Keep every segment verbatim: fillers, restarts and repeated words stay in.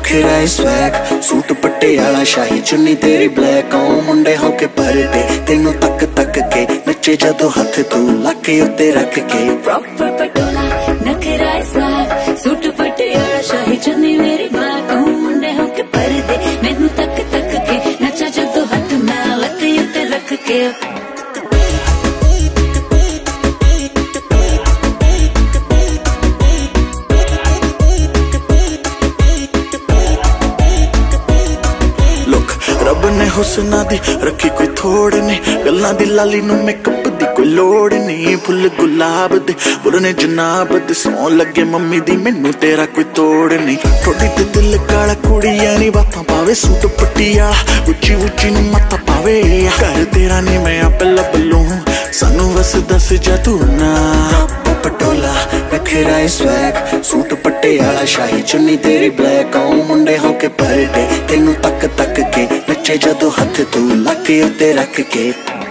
नखरा swag suit Patiala शाही चुन्नी तेरी ब्लैक ओ मुंडे होके परदे तेनू तक तक के नचे जदों हथ तू लाके उत्ते रख के प्रॉपर पटोला नखरा स्वैग सूट पटियाला शाही चुन्नी मेरी ब्लैक ओ मुंडे होके परदे मैनू तक तक के नचा जदों हथ मैं लाके उत्ते रख के रब ने हुस्ना दी रखी कोई थोड़ नहीं गल्लां दी लाली नू मेकअप दी कोई लोड़ नहीं फुल गुलाब दे बुरने जनाब दे सौ लगे मम्मी दी मैनू तेरा कोई तोड़ नहीं थोड़ी ते दिल काला कुड़िया नी बातां पावे सूट पटियाला उच्ची उच्ची नू मत्ता पावे घर तेरा नहीं मैं आपे लब लूं सानू बस दस जा तू ना पटोला नखरा स्वैग सूट पटियाला शाही चुन्नी तेरी ब्लैक ओ मुंडे होके परदे तेनू तक तक के नचे जदों हथ तू लाके उत्ते रख के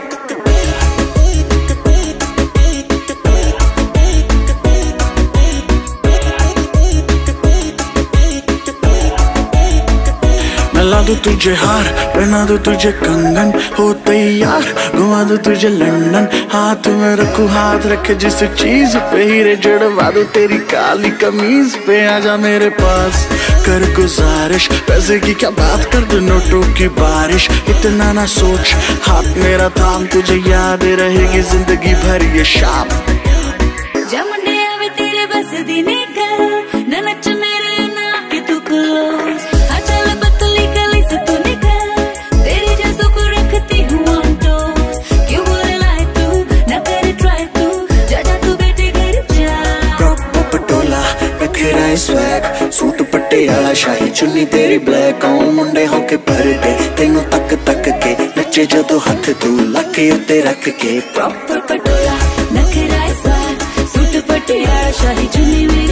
ला दूं तुझे हार पहना दूं तुझे कंगन हो तैयार घुमा दूं तुझे लंदन हाथ में रखूं हाथ रखे जिस चीज पे हीरे जड़वा दूं तेरी काली कमीज पे आजा मेरे पास कर गुजारिश पैसे की क्या बात कर दो नोटों की बारिश इतना ना सोच हाथ मेरा थाम तुझे याद रहेगी जिंदगी भर ये शाम जमुंडे आवे तेरे बस दी निकल न नच मेरे ना के तू क्लोज स्वैग सूट पटियाला शाही चुन्नी तेरी ब्लैक ओ मुंडे होके परदे तेनू तक तक के नचे जदों हथ तू लाके उत्ते रख के प्रॉपर पटोला नखरा स्वैग सूट पटियाला शाही चुन्नी